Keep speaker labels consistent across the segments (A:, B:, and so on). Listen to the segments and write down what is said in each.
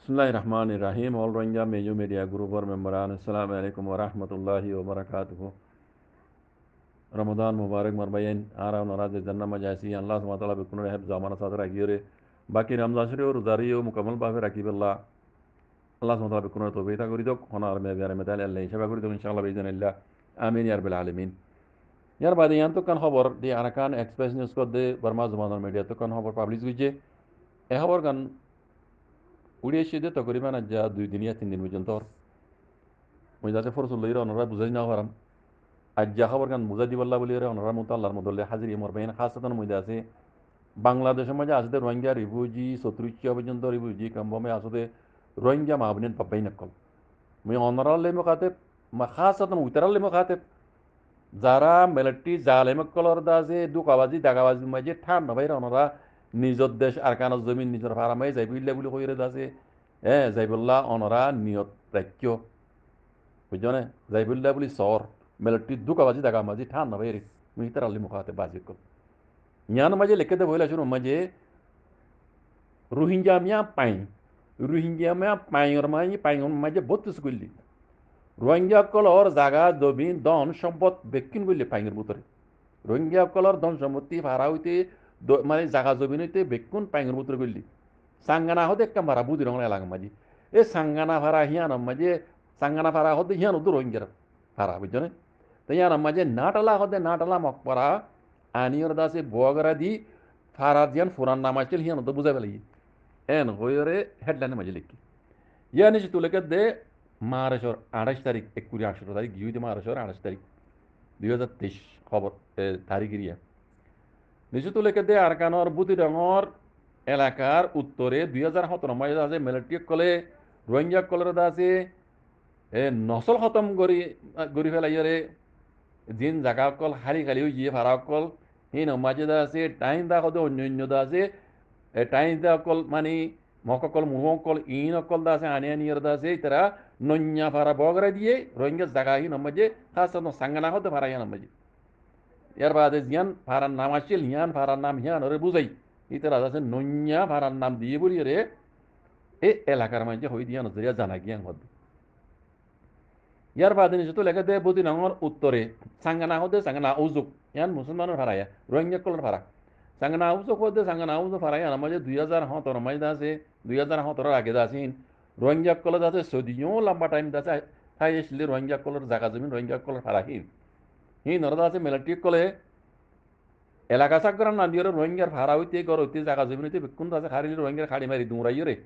A: Bismillahirrahmanirrahim. All Rohingya Major Media Group or memberan. Assalamu alaikum wa rahmatullahi wa barakatuhu. Ramadan Mubarak marbayen ara naraz janna majasi Allah subhanahu wa ta'ala bikun rehab zamana sadra gire baki Ramzan Sharif और रोजारियो मुकम्मल buffet रखी बिल्ला अल्लाह सुब्हानहू व तआला बिकुन तो बेता करी दो होना और मैं बेरे मेदाल अल्लाह शबा करी दो इंशाअल्लाह बिइज़्निल्लाह आमीन या रब्बिल आलमीन यार बाद यान तो कन खबर दि आराकान एक्सप्रेस न्यूज़ को दे बर्मा जुमान मीडिया तो कन खबर पाब्लिश गुजे ए खबर कन उड़िए शिदे तकरीबन आज 2 दिन या 3 दिन পর্যন্ত মুই যাতে ফরসুল লইরা অনরা বুঝাই না পারাম আজ যা খবর কান বুঝাই দিবাল্লা বলি রে অনরা মতো আল্লাহর মদল্লে হাজির মর বাইন খাসাতান মধ্যে আছে বাংলাদেশের মাঝে আসতে রোহিঙ্গা রিফিউজি 34 পর্যন্ত রিফিউজি ক্যাম্পে আসতে রোহিঙ্গা মাহবিন পাবাই নকল মুই অনরালে মুখাতেব মা খাসাতান উইতারালে মুখাতেব যারা মিলিটারি জালেম কলর দাজে দুকাবাজি দাগাবাজি মাঝে ঠান নবাইরা অনরা নিজের দেশ আর কান জমিন নিজের ফারামাই যাইবিল্লা বলে কইরে দাজে যাইবুল্লাহ অনরা নিয়ত রাখ্য বুঝছো যাইবুল্লাহ বলি সর মিলিটারি দুকাবাজি দাগাবাজি ঠান নবাইরে মুই তারালে মুখাতে বাজি কল ইয়ান মাঝে লিখে দে বইলা শুনো মাঝে রোহিঙ্গা মিয়া পাই রোহিঙ্গা মিয়া পাইর মাঝে পাইর মাঝে 32 গুল্লি রোহিঙ্গা কলর জাগা জমিন ধন সম্পদ বেকিন গুলি পাইর ভিতরে রোহিঙ্গা কলর ধন সম্পত্তি ভাড়া হইতে মানে জাগা জমিন হইতে বেকুন পাইর ভিতরে গুলি সাঙ্গানা হতে একটা ভাড়া বুঝি রঙ এলাকা মাঝে এ সাঙ্গানা ভাড়া হিয়ান মাঝে সাঙ্গানা ভাড়া হতে হিয়ান উদু রোহিঙ্গার ভাড়া বুঝছো না তো ইয়ান মাঝে নাটালা হতে নাটালা মকপরা আনিয়র দাসে বগরা দি ফারা দিয়ান ফুরান নাম আছিল হিয়ান তো বুঝা পেলাই এন হইরে হেডলাইনে মাঝে লিখি ইয়ানি সে তুলেকে দে মার্চর 28 তারিখ 21 তারিখ গিয়ে মার্চর 28 তারিখ 2023 খবর তারিখ ইয়া নিচে তুলেকে দে আরকানর বুতি রঙর এলাকার উত্তরে 2017 মাঝে আছে মিলিটারি কলে রোহিঙ্গা কলের আছে নসল খতম গড়ি ফেলাইরে দিন জাগা কল হারি খালি গিয়ে ভাড়া কল সেই মাঝে আছে টাইম দা কত অন্য অন্য দা আছে টাইম দা কল মানে মককল মুহকল ইন অকল দা আছে আনি আনিয়র দা আছে তারা নন্যা ভাড়া বগরা দিয়ে রোহিঙ্গা জাগা হি নমাজে খাস সাঙ্গানা হতে ভাড়া ইয়া নমাজে ইয়ার বাদে জিয়ান ভাড়ার নাম আসছিল হিয়ান ভাড়ার নাম হিয়ান ওরে বুঝাই ইতারা আছে নন্যা ভাড়ার নাম দিয়ে বলি রে এই এলাকার মাঝে হই দিয়া নজরিয়া জানা গিয়ান হদ ইয়ার বাদে নিশ্চিত লেখা দে বুদি নঙর উত্তরে সাঙ্গানা হতে সাঙ্গানা উজুক ইয়ান মুসলমানের ভাড়াইয়া রোহিঙ্গা কলর ভাড়া সাঙ্গানা উজুক হতে সাঙ্গানা উজুক ভাড়াইয়া আমাজে 2017 মাঝে আছে 2017 আগে দাসিন রোহিঙ্গা কলর আছে সদিও লম্বা টাইম দাসে তাই আসলে রোহিঙ্গা কলর জায়গা জমিন রোহিঙ্গা কলর ভাড়াহীন হি নরদা আছে মিলিটারি কলে এলাকা চাকরান না দিয়ে রোহিঙ্গার ভাড়া হইতে গড় হইতে জায়গা জমিন হইতে কোন আছে খারিলি রোহিঙ্গার খাড়ি মারি দুমরাই রে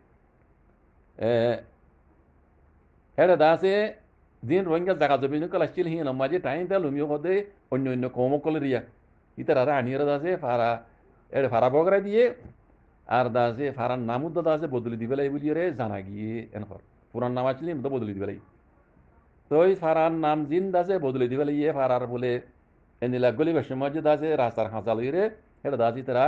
A: হেডে দাসে দিন রোহিঙ্গা জায়গা জমিন কল আসছিল হি মাঝে টাইম দা লুমিও হদে অন্য অন্য কম কলের ইয়া ইতারা আনিয়ার দাসে ভাড়া ভাড়া বগরা দিয়ে আর দাসে ফারার নামও তো দাসে বদলি দিবেলাই বলি রে জানা গিয়ে এনকর পুরান নাম আসলে তো বদলি দিবেলাই তো ওই ফারার নাম জিন দাসে বদলি দিবেলাই ইয়ে ফারার বলে এনিলা গলি বেশি মধ্যে দাসে রাস্তার হাঁচা লই রে এটা দাসি তারা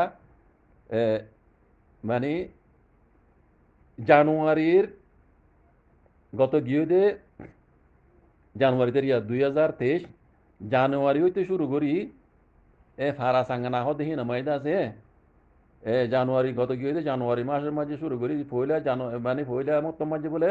A: মানে জানুয়ারির গত গিয়ে দে জানুয়ারিতে ইয়া 2023 জানুয়ারি হইতে শুরু করি ফারা সাঙ্গানা হতে হি নামাইদা আছে জানুয়ারি গত গিয়ে জানুয়ারি মাসের মাঝে শুরু করি পয়লা মানে পয়লা মত মাঝে বলে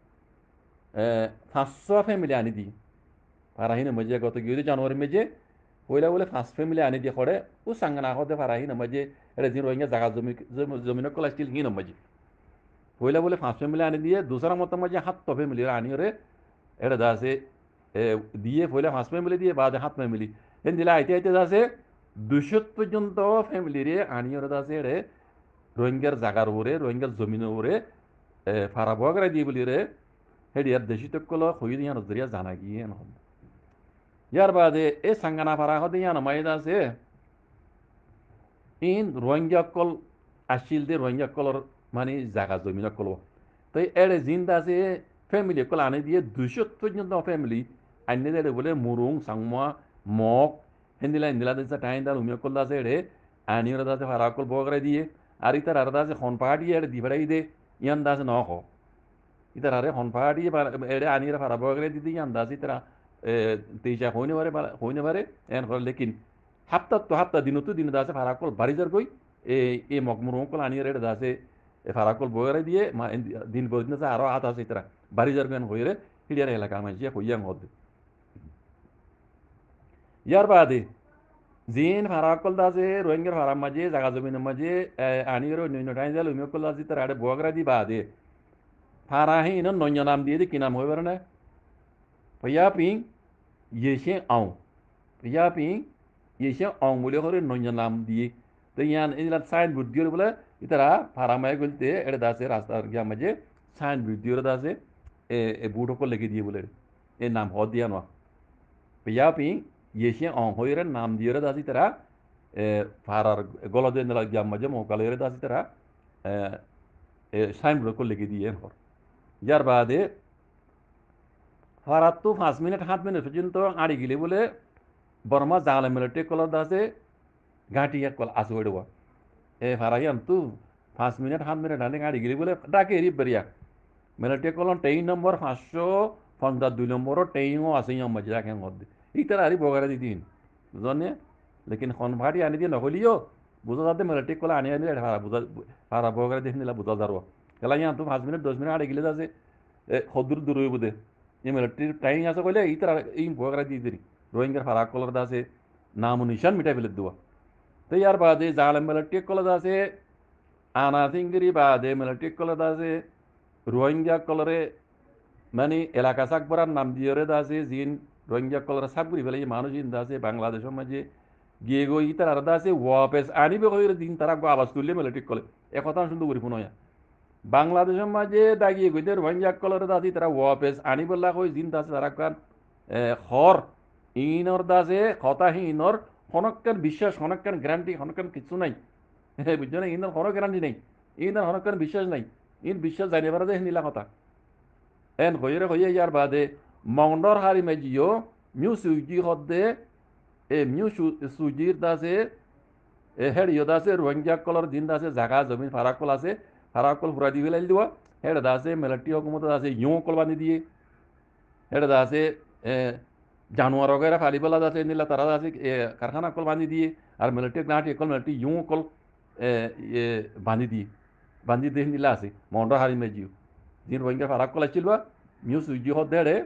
A: 500 ফ্যামিলি আনি দি ফারাহিনে মাঝে গত গিয়ে জানুয়ারি মাঝে পয়লা বলে 5 ফ্যামিলি আনি দিয়ে করে ও সাঙ্গানা হতে ফারাহিনে মাঝে এটা দিন রোহিঙ্গা জায়গা জমিন কল আসছিল হি মাঝে পয়লা বলে 5 ফ্যামিলি আনি দিয়ে দুসরা মত মাঝে 7 ফ্যামিলি আনি রে এটা দাসে দিয়ে পয়লা 5 ফ্যামিলি দিয়ে বাদে 7 ফ্যামিলি এন দিলা আইতে আইতে দাসে 200 পর্যন্ত ফ্যামিলি রে আনি ওরা দাসে রে রোহিঙ্গার জাগার উপরে রোহিঙ্গার জমিনের উপরে ফারা বগরা দিয়ে বলি রে হেডি আর দেশি তকল হই দিয়া নজরিয়া জানা গিয়ে নহল ইয়ার বাদে এ সাঙ্গানা ফারা হতে ইয়া নমাইদ আছে ইন রোহিঙ্গা কল আসিল দে রোহিঙ্গা কলর মানে জাগা জমিন কল তো এড়ে জিন্দা আছে ফ্যামিলি কল আনি দিয়ে 200 পর্যন্ত ফ্যামিলি আনি দে বলে মুরুং সাংমা মক হেন্দিলা হেন্দিলা দিছে টাইম দা উমিয়া কল আছে এড়ে আনি ওরা দাসে ফারা কল বগরা দিয়ে আর ইতার আর দাসে খন পাহাড়ি এড়ে দিবাড়াই দে ইয়ান দাসে নখ ইতার আরে খন পাহাড়ি এড়ে আনি এরা ফারা বগরা দিতে ইয়ান দাস ইতারা তেইশা হইনে পারে এন করে লেকিন হাপ্তা তো হাপ্তা দিন তো দিন দাসে ফারা কল বাড়ি যার কই এই মকমুর কল আনি এড়ে দাসে এ ফারাকল বগরে দিয়ে দিন বদিন আছে আরো আত আছে ইতারা বাড়ি যার গান হইরে হিডিয়ার এলাকা মাঝে হইয়াং হদ ইয়ার বাদে জিন ফারাকল দাসে রোহিঙ্গার ফারাম মাঝে জাগা জমিনের মাঝে আনির অন্য টাইম জাল উমিয়কল দাসি তার আড়ে বগরা দি বাদে ফারাহি ইন নন্য নাম দিয়ে দি কি নাম হইবার না ভইয়া পিং ইয়েশে আও ভইয়া পিং ইয়েশে আও বলে করে নন্য নাম দিয়ে তো ইয়ান ইলা সাইন বুদ্ধির বলে ইতারা ফারামায় গলতে এড়ে দাসে রাস্তা গিয়া মাঝে সাইন বুদ্ধির দাসে এ বুড়ো को लेके दिए बोले ए नाम हो दिया ना भैया पी ये से ऑन हो रे नाम दिए रे दासी तरह फारार गोला दे नला गया मजे मौका ले रे दासी तरह साइन बोर्ड को लेके दिए और यार बाद ফারাত তো 5 মিনিট 7 মিনিট পর্যন্ত আড়ি গেলে বলে বর্মা জালে মিলিটারি কলার দাসে ঘাটি এক কল আসে ওড়বা এ ফারাইয়াম তু 5 মিনিট 7 মিনিট আনে গাড়ি গেলে বলে ডাকে রি বেরিয়া মিলিটারি কলন 23 নম্বর 552 নম্বর 23 আছে ইয়াম মজা কেন হদ ইতারা আরি বগারা দি দিন বুঝনে লেকিন খন ভাড়ি আনি দিয়ে নহলিও বুঝা যাতে মিলিটারি কল আনি আনি ফারা বুঝা ফারা বগারা দেখি নিলা বুঝা যারো কেলা ইয়াম তু 5 মিনিট 10 মিনিট আড়ি গেলে যাচ্ছে হদুর দূর হইব দে ये मिलिट्री टाइम আছে কইলে এই তারা এই বগরা দিয়ে দিরি রোহিঙ্গার ফারা কলার দাসে নাম নিশান মিটাই ফেলে দেওয়া তো ইয়ার বাদে জালে মিলিটরি কলার দাসে আনা সিঙ্গিরি বাদে মিলিটরি কলার দাসে রোহিঙ্গা কলরে মানে এলাকা সাকবরার নাম দিয়ে দাসে জিন রোহিঙ্গা কলরে সাকবরি ফেলে মানুষ ইন দাসে বাংলাদেশের মাঝে গিয়ে গই তারা দাসে ওয়াপেস আনিবে কইরে দিন তারা গো আবাস তুললে মিলিটরি কলে একথা শুনতে করি ফোন বাংলাদেশের মাঝে দাগিয়ে গইতে রোহিঙ্গা কলরে দাসি তারা ওয়াপেস আনি বললা কই জিন দাসে তারা কান হর ইনর দাসে হতাহি ইনর হনক্কান বিশ্বাস হনক্কান গ্যারান্টি হনক্কান কিছু নাই বুঝছো না ইনর হর গ্যারান্টি নাই ইনর হনক্কান বিশ্বাস নাই ইন বিশ্বাস জানি পারা যায় নীলা কথা এন হইরে হইয়ে ইয়ার বাদে মংডর হারি মেজিও মিউ সুজি হদে মিউ সুজির দাসে হেড়িও দাসে রোহিঙ্গা কলর দিন দাসে জাগা জমিন ফারাকল আছে ফারাকল ফুরা দি ফেলাই দিব হেড়ে দাসে মিলিটারি হকুমত দাসে ইউ কল বান্ধি দিয়ে হেড়ে দাসে জানুয়ার वगैरह ফালি বেলা দাসে নিলা তারা দাসে কারখানা কল বান্ধি দিয়ে আর মিলিটারি নাটি কল মিলিটারি ইউ কল বান্ধি দিয়ে বান্ধি দিয়ে নিলা আছে মন্ডর হারি মেজিও দিন রোহিঙ্গা ফারাকল আছিল বা মিউ সুজি হদ দেড়ে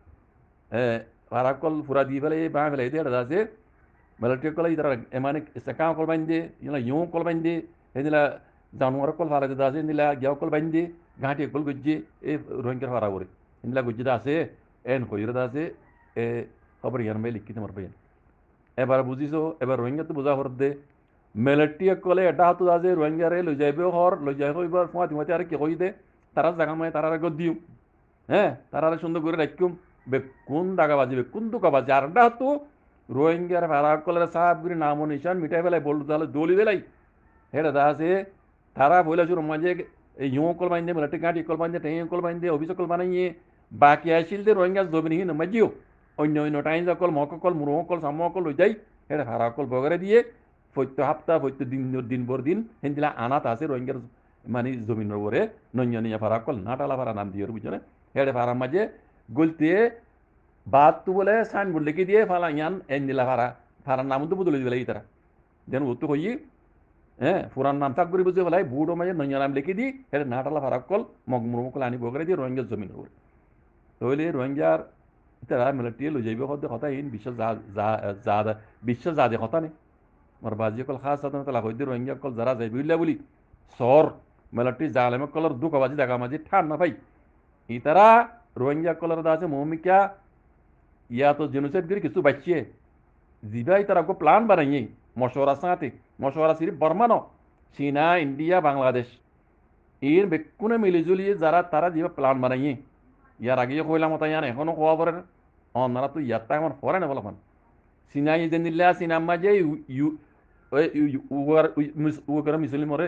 A: ফারাকল ফুরা দি ফেলাই বা ফেলাই দেড়ে দাসে মিলিটারি কল ইদার এমানে সেকা কল বান্ধি ইলা ইউ কল বান্ধি হেদিলা জানুয়ার কল ফারা দাসে নিলা গিয়াও কল বান্ধি ঘাটি কল গুজ্জি এই রোহিঙ্গা ফারা করে নিলা গুজ্জি দাসে এন কইরে দাসে খবর ইয়ার মে লিখি তোমার ভাই এবার বুঝিছো এবার রোহিঙ্গা তো বুঝা হরদে মিলিটারি কলে এটা হাতু দাসে রোহিঙ্গা রে লই যাইবে হর লই যাই হইবার ফাঁতি মাতি আর কি কই দে তারা জায়গা মানে তারা গদ দিও হ্যাঁ তারা সুন্দর করে রাখুম বেকুন দাগা বাজি বেকুন দুকা বাজি আর এটা হাতু রোহিঙ্গার ফারা কলের সাহাব গুরি নাম নিশান মিটাই বেলাই বলু তাহলে দলি বেলাই হেটা দাসে তারা বইলা শুরু মাঝে ইউ কল বাইন্দে মিলিটারি গাঁটি কল বাইন্দে টেঁ কল বাইন্দে অফিস কল বানাইয়ে বাকি আসিল দে রোহিঙ্গা জমিনহীন মাজিও অন্য অন্য টাইম কল মক কল মুরহ কল সাম কল লই যাই এটা ফারা কল বগরে দিয়ে প্রত্য সপ্তাহ প্রত্য দিন ভর দিন হেনদিলা আনাত আছে রোহিঙ্গার মানে জমিনের উপরে নন্য নিয়া ফারা কল নাটালা ফারা নাম দিয়ে বুঝছো না হেডে ফারা মাঝে গলতে বাদ তো বলে সাইন বোর্ড লিখে দিয়ে ফালা ইয়ান এন দিলা ফারা ফারার নাম তো বদলে দিবে তারা যেন উত্তর হই হ্যাঁ পুরান নাম থাক করে বুঝে ফেলাই বুড়ো মাঝে নন্য নাম লিখে দিই এটা নাটালা ফারা কল মগমুরমকল আনি বগরে দিয়ে রোহিঙ্গার জমিনের উপরে তাহলে রোহিঙ্গার তারা মিলিটারি লই যাইবে হতে কথা ইন বিশ্বাস যা বিশ্বাস যা দে কথা নেই আমার বাজি কল খাস সাধন তালা হইতে রোহিঙ্গা কল যারা যাইবে উল্লা বলি সর মিলিটারি জালেমে কলর দুঃখ বাজি দেখা মাঝি ঠান না ভাই ই তারা রোহিঙ্গা কলর দা আছে মহমিকা ইয়া তো জেনোসাইড করে কিছু বাঁচিয়ে জিবাই তারা গো প্লান বানাইয়ে মশওয়ারা সাথে মশওয়ারা সিরিফ বর্মা ন চীনা ইন্ডিয়া বাংলাদেশ এর বেকুনে মিলিজুলিয়ে যারা তারা জিবা প্লান বানাইয়ে ইয়ার আগেও কইলাম ওটা ইয়ান এখনো কোয়া পড়ে অনারা তো ইয়ারটা আমার পরে না বলবেন চীনা ইজেন দিল্লা চীনা মাঝে উগার মুসলিম মরে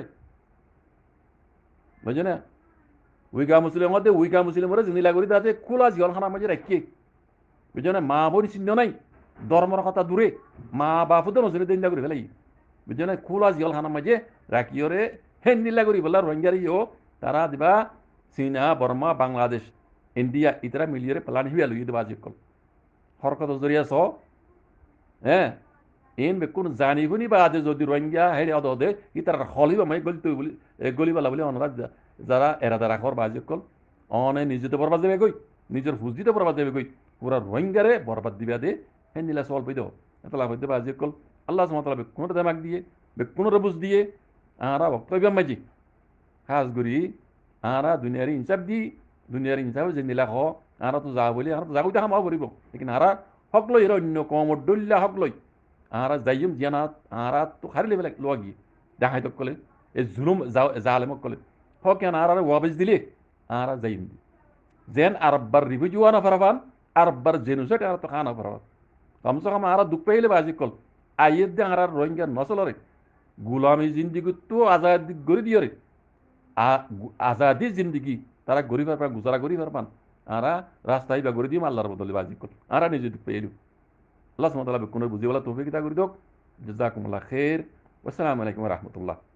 A: বুঝছো না উইগা মুসলিম মধ্যে উইগা মুসলিম মরে জিনিলা করি তাতে খোলা জিয়লখানার মাঝে রাখিয়ে বুঝছো না মা বোন চিহ্ন নাই ধর্মর কথা দূরে মা বাপুদের নজরে দিন করে ফেলাই বুঝছো না খোলা জিয়লখানার মাঝে রাখিওরে হেন দিল্লা করি বললা রোহিঙ্গারিও তারা দিবা চীনা বর্মা বাংলাদেশ ইন্ডিয়া ইতরা মিলিয়ে প্লান হিয়া লইয়ে দেবা আজিকল হরকত জরিয়া স হ্যাঁ এন বেকুন জানি শুনি বাদে যদি রোহিঙ্গা হেরে অদে ইতার হলিবা মাই গলিবালা বলে অনরা যারা এরাদা রাখর বাজি কল অনে নিজেতে বরবাদ দেবে কই নিজের ফুজিতে বরবাদ দেবে কই পুরা রোহিঙ্গারে বরবাদ দিবা দে হেন নিলা সল পই দেও এত লাভ হইতে বাজি কল আল্লাহ সুবহানাহু বেকুন দামাক দিয়ে বেকুন রবুজ দিয়ে আরা বক্তব্য মাজি হাজ গুরি আরা দুনিয়ারি ইনসাফ দি দুনিয়ার ইনসাফ যে নিলা হ আরা তো যা বলি আরা তো যাগুতে হামাও করিব লেকিন আরা হক লই অন্য কমর ডল্লা হক লই আরা যাইম জিয়ানাত আরা তো খারি লেবেল লগি দেখাই তো কলে এ জুলুম জালেমক কলে হক কেন আরা ওয়াবিজ দিলে আরা যাইম দি যেন আরব্বার রিভিউ জুয়ানা ফারাফান আরব্বার জেনুসাইড আরা তো খানা ফারাফান কমসে কম আরা দুঃখ পাইলে বাজি কল আইয়ের দে আরা রোহিঙ্গা নসলরে গুলামি জিন্দিগি তো আজাদ গড়ি দিয়ে রে আজাদি জিন্দিগি তারা গড়ি পারপান গুজারা গড়ি পারপান আরা রাস্তায় বা গড়ি দিম আল্লাহর বদলে বাজি কল আরা নিজে দুঃখ পাইলু আল্লাহ সুবহানাহু ওয়া তাআলা বেকুনের বুঝিওয়ালা তৌফিক দান করে দিয়ক জাযাকুমুল্লাহ খাইর ওয়াসসালামু আলাইকুম ওয়া রাহমাতুল্লাহ